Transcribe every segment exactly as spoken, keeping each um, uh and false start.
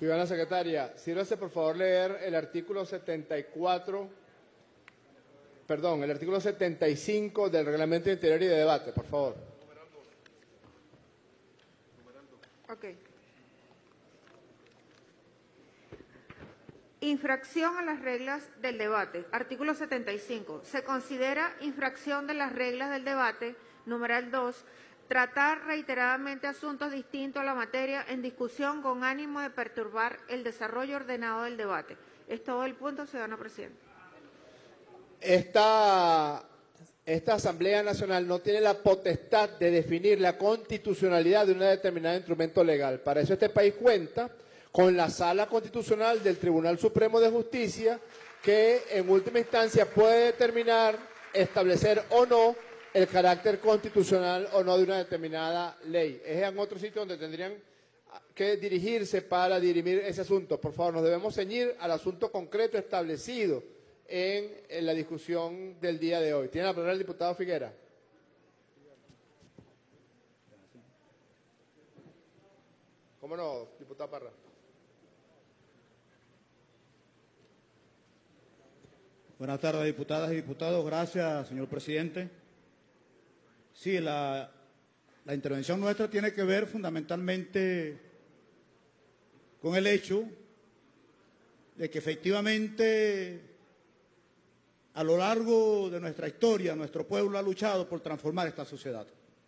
Ciudadana secretaria, sírvase por favor leer el artículo setenta y cuatro, perdón, el artículo setenta y cinco del Reglamento Interior y de Debate, por favor. Ok. Infracción a las reglas del debate. Artículo setenta y cinco. Se considera infracción de las reglas del debate, numeral dos, tratar reiteradamente asuntos distintos a la materia en discusión con ánimo de perturbar el desarrollo ordenado del debate. Es todo el punto, ciudadano presidente. Esta, esta Asamblea Nacional no tiene la potestad de definir la constitucionalidad de un determinado instrumento legal. Para eso este país cuenta con la Sala Constitucional del Tribunal Supremo de Justicia, que en última instancia puede determinar, establecer o no el carácter constitucional o no de una determinada ley. Es en otro sitio donde tendrían que dirigirse para dirimir ese asunto. Por favor, nos debemos ceñir al asunto concreto establecido en, en la discusión del día de hoy. Tiene la palabra el diputado Figuera. ¿Cómo no, diputado Parra? Buenas tardes, diputadas y diputados. Gracias, señor presidente. Sí, la, la intervención nuestra tiene que ver fundamentalmente con el hecho de que efectivamente a lo largo de nuestra historia nuestro pueblo ha luchado por transformar esta sociedad.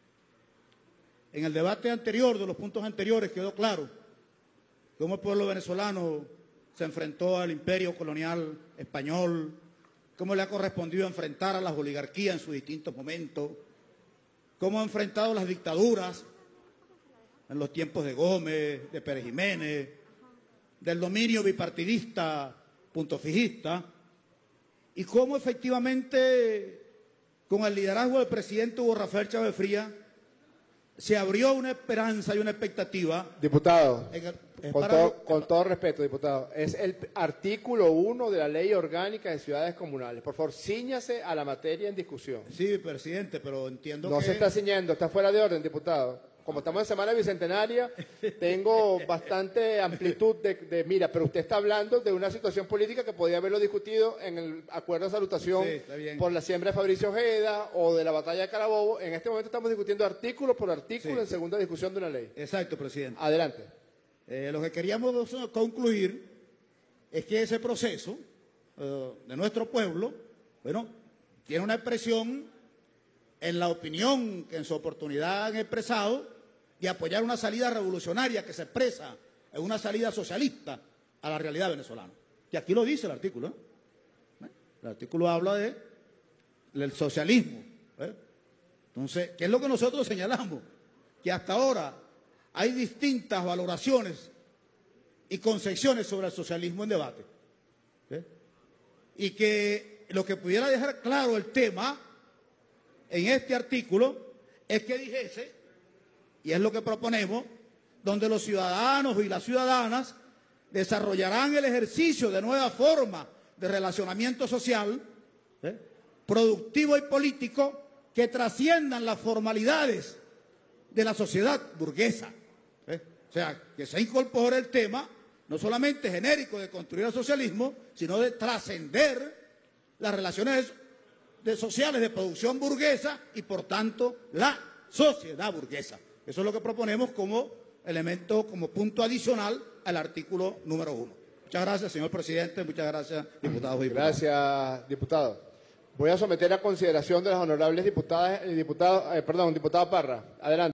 En el debate anterior, de los puntos anteriores, quedó claro cómo el pueblo venezolano se enfrentó al imperio colonial español, cómo le ha correspondido enfrentar a las oligarquías en sus distintos momentos, cómo ha enfrentado las dictaduras en los tiempos de Gómez, de Pérez Jiménez, del dominio bipartidista, punto fijista, y cómo efectivamente con el liderazgo del presidente Hugo Rafael Chávez Frías se abrió una esperanza y una expectativa. Diputado, el, con, para... todo, con todo respeto, diputado, es el artículo uno de la Ley Orgánica de Ciudades Comunales. Por favor, cíñase a la materia en discusión. Sí, presidente, pero entiendo no que... No se está ciñendo, está fuera de orden, diputado. Como estamos en Semana Bicentenaria, tengo bastante amplitud de, de mira, pero usted está hablando de una situación política que podía haberlo discutido en el acuerdo de salutación sí, por la siembra de Fabricio Ojeda o de la batalla de Carabobo. En este momento estamos discutiendo artículo por artículo sí. en segunda discusión de una ley. Exacto, presidente. Adelante. Eh, lo que queríamos concluir es que ese proceso uh, de nuestro pueblo, bueno, tiene una expresión en la opinión que en su oportunidad han expresado de apoyar una salida revolucionaria que se expresa en una salida socialista a la realidad venezolana. Y aquí lo dice el artículo. ¿eh? El artículo habla de, del socialismo. ¿eh? Entonces, ¿qué es lo que nosotros señalamos? Que hasta ahora hay distintas valoraciones y concepciones sobre el socialismo en debate. ¿eh? Y que lo que pudiera dejar claro el tema en este artículo es que dijese, y es lo que proponemos, donde los ciudadanos y las ciudadanas desarrollarán el ejercicio de nuevas formas de relacionamiento social, ¿eh? productivo y político, que trasciendan las formalidades de la sociedad burguesa. ¿eh? O sea, que se incorpore el tema, no solamente genérico de construir el socialismo, sino de trascender las relaciones de sociales de producción burguesa y, por tanto, la sociedad burguesa. Eso es lo que proponemos como elemento, como punto adicional al artículo número uno. Muchas gracias, señor presidente. Muchas gracias, diputados y diputadas. Gracias, diputado. Voy a someter a consideración de las honorables diputadas y diputados, eh, perdón, diputado Parra. Adelante.